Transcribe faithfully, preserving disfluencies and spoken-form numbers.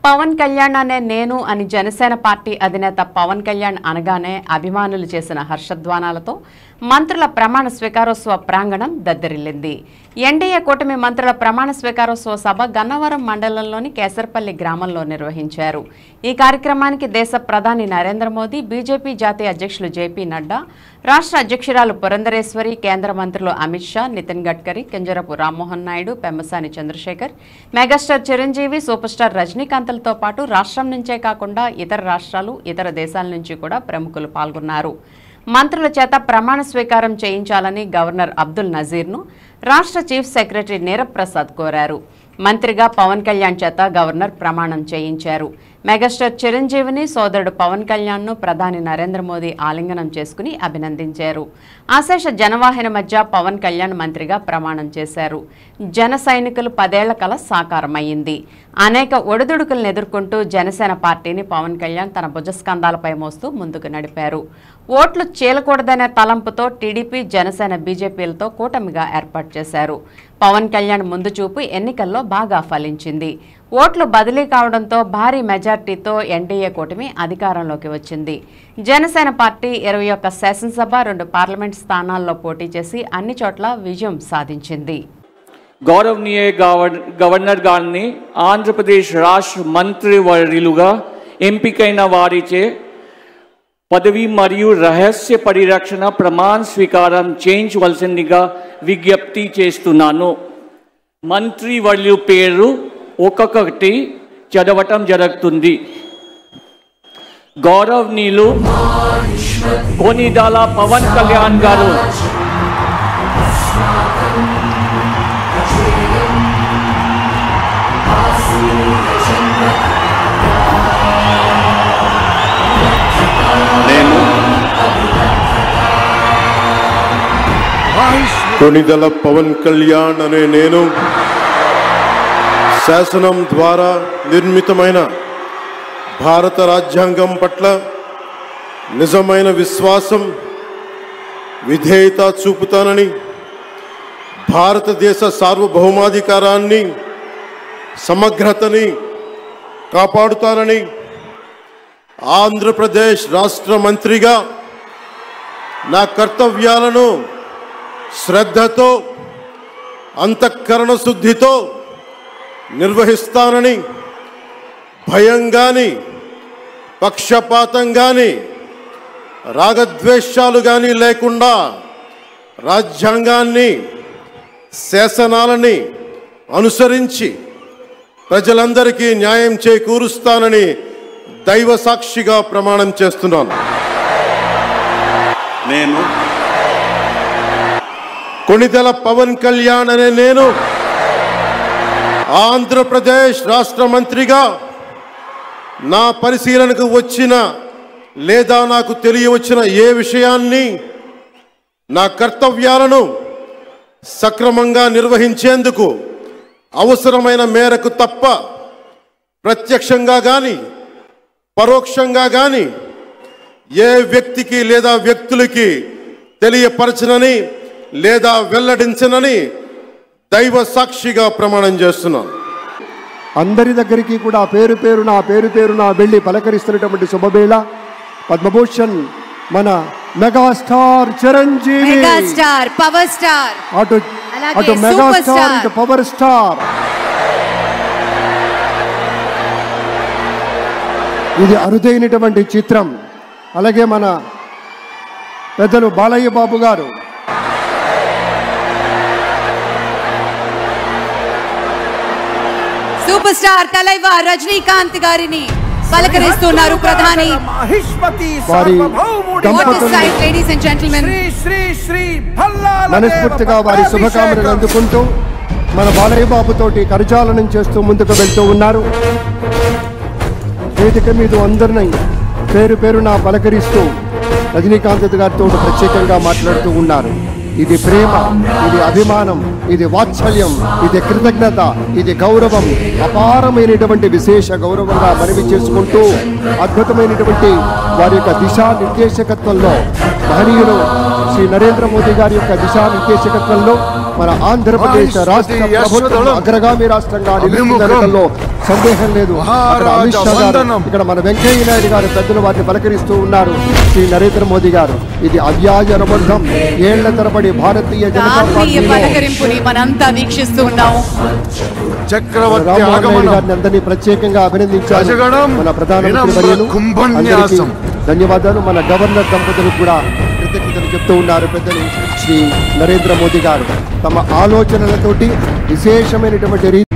పవన్ కళ్యాణ్ అనే నేను అని జనసేన పార్టీ అధినేత పవన్ కళ్యాణ్ అనగానే అభిమానులు చేసిన హర్షధ్వానాలతో మంత్రుల ప్రమాణ స్వీకారోత్సవ ప్రాంగణం దద్దరిల్లింది. ఎన్డీఏ కూటమి మంత్రుల ప్రమాణ స్వీకారోత్సవ సభ గన్నవరం మండలంలోని కేసరపల్లి గ్రామంలో నిర్వహించారు. ఈ కార్యక్రమానికి దేశ ప్రధాని నరేంద్ర మోదీ, బీజేపీ జాతీయ అధ్యక్షులు జేపీ నడ్డా, రాష్ట్ర అధ్యక్షురాలు పురంధరేశ్వరి, కేంద్ర మంత్రులు Amit Shah, Nitin Gadkari, Kinjarapu Rammohan Naidu, Pemmasani Chandrasekhar, megastar Chiranjeevi, super star రజనీకాంత్లతో పాటు రాష్ట్రం నుంచే కాకుండా ఇతర రాష్ట్రాలు, ఇతర దేశాల నుంచి కూడా ప్రముఖులు పాల్గొన్నారు. మంత్రుల చేత ప్రమాణ స్వీకారం చేయించాలని గవర్నర్ అబ్దుల్ నజీర్ను రాష్ట్ర చీఫ్ సెక్రటరీ నీరబ్ ప్రసాద్ కోరారు. మంత్రిగా పవన్ కళ్యాణ్ చేత గవర్నర్ ప్రమాణం చేయించారు. మెగాస్టార్ చిరంజీవిని, సోదరుడు పవన్ కళ్యాణ్ను ప్రధాని నరేంద్ర మోదీ ఆలింగనం చేసుకుని అభినందించారు. అశేష జనవాహిని మధ్య పవన్ కళ్యాణ్ మంత్రిగా ప్రమాణం చేశారు. జన సైనికులు పదేళ్ల కల సాకారమైంది. అనేక ఒడిదుడుకులను ఎదుర్కొంటూ జనసేన పార్టీని పవన్ కళ్యాణ్ తన భుజస్కంధాలపై మోస్తూ ముందుకు నడిపారు. ఓట్లు చీలకూడదనే తలంపుతో టీడీపీ, జనసేన, బీజేపీలతో కూటమిగా ఏర్పాటు చేశారు. పవన్ కళ్యాణ్ ముందు చూపు ఎన్నికల్లో బాగా ఫలించింది. ఓట్లు బదిలీ కావడంతో భారీ మెజార్టీతో ఎన్డీఏ కూటమి అధికారంలోకి వచ్చింది. జనసేన పార్టీ ఇరవై ఒక్క శాసనసభ, రెండు పార్లమెంట్ స్థానాల్లో పోటీ చేసి అన్ని చోట్ల విజయం సాధించింది. గౌరవనీయ గవర్నర్ గారిని ఆంధ్రప్రదేశ్ రాష్ట్ర మంత్రివర్యులుగా ఎంపికైన వారిచే పదవి మరియు రహస్య పరిరక్షణ ప్రమాణ స్వీకారం చేయించవలసిందిగా విజ్ఞప్తి చేస్తున్నాను. మంత్రివర్యుల పేరు ఒక్కొక్కటి చదవటం జరుగుతుంది. గౌరవనీయులు కొనిదాల పవన్ కళ్యాణ్ గారు, కొనిదల పవన్ కళ్యాణ్ అనే నేను శాసనం ద్వారా నిర్మితమైన భారత రాజ్యాంగం పట్ల నిజమైన విశ్వాసం, విధేయత చూపుతానని, భారతదేశ సార్వభౌమాధికారాన్ని, సమగ్రతని కాపాడుతానని, ఆంధ్రప్రదేశ్ రాష్ట్ర మంత్రిగా నా కర్తవ్యాలను శ్రద్ధతో, అంతఃకరణ శుద్ధితో నిర్వహిస్తానని, భయం గాని, పక్షపాతం గాని, రాగద్వేషాలు గాని లేకుండా రాజ్యాంగాన్ని, శాసనాలని అనుసరించి ప్రజలందరికీ న్యాయం చేకూరుస్తానని దైవ సాక్షిగా ప్రమాణం చేస్తున్నాను. నేను కొనిదెల పవన్ కళ్యాణ్ అనే నేను ఆంధ్రప్రదేశ్ రాష్ట్ర మంత్రిగా నా పరిశీలనకు వచ్చిన లేదా నాకు తెలియవచ్చిన ఏ విషయాన్ని, నా కర్తవ్యాలను సక్రమంగా నిర్వహించేందుకు అవసరమైన మేరకు తప్ప ప్రత్యక్షంగా కానీ పరోక్షంగా కానీ ఏ వ్యక్తికి లేదా వ్యక్తులకి తెలియపరచనని లేదా వెల్లడించనని దైవ సాక్షిగా ప్రమాణం చేస్తున్నాను. అందరి దగ్గరికి కూడా పేరు పేరు నా పేరు పేరు నా వెళ్ళి పలకరిస్తున్నటువంటి శుభవేళ పద్మభూషణ్ మన megastar Chiranjeevi, megastar power star, అటు అటు మెగాస్టార్ ఇటు పవర్ స్టార్. ఇది అరుదైనటువంటి చిత్రం. అలాగే మన పెద్దలు బాలయ్య బాబు గారు, సూపర్ స్టార్ తలైవర్ రజనీకాంత్ గారిని పలకరిస్తున్నారు ప్రధాని. వారి లేడీస్ అండ్ జెంటిల్మెన్, మనస్ఫూర్తిగా వారి శుభకామనలు అందుకుంటూ మన బాలయ్య బాబు తోటి కరచాలనం చేస్తూ ముందుకు వెళ్తూ ఉన్నారు. వేదిక మీద అందరినీ పేరు పేరున పలకరిస్తూ రజనీకాంత్ గారితో ప్రత్యేకంగా మాట్లాడుతూ ఉన్నారు. ఇది ప్రేమ, ఇది అభిమానం, ఇది వాత్సల్యం, ఇది కృతజ్ఞత, ఇది గౌరవం, అపారమైనటువంటి విశేష గౌరవంగా మనవి చేసుకుంటూ అద్భుతమైనటువంటి వారి యొక్క దిశా నిర్దేశకత్వంలో మహనీయులు శ్రీ నరేంద్ర మోదీ గారి యొక్క దిశా నిర్దేశకత్వంలో మన ఆంధ్రప్రదేశ్ రాష్ట్ర ప్రభుత్వం అగ్రగామి రాష్ట్రంగా నిలుస్తుందనడంలో సందేహం లేదు. అక్కడ అమిత్ షా గారు, ఇక్కడ మన వెంకయ్య నాయుడు గారు పెద్దలు వారిని పలకరిస్తూ ఉన్నారు. శ్రీ నరేంద్ర మోదీ గారు, ఇది అవ్యాజ అనుబంధం. ఏళ్ల తరబడి భారతీయ జనతా పార్టీ పలకరింపుని మనంతా వీక్షిస్తూ ఉన్నాము. చక్రవర్తి రామనాయుడు గారిని అందరినీ ప్రత్యేకంగా అభినందించారు. మన ప్రధానమంత్రి వర్యులు అందరికీ ధన్యవాదాలు. మన గవర్నర్ దంపతులు కూడా కృతజ్ఞతలు చెప్తూ ఉన్నారు. పెద్దలు శ్రీ నరేంద్ర మోదీ గారు తమ ఆలోచనలతోటి విశేషమైనటువంటి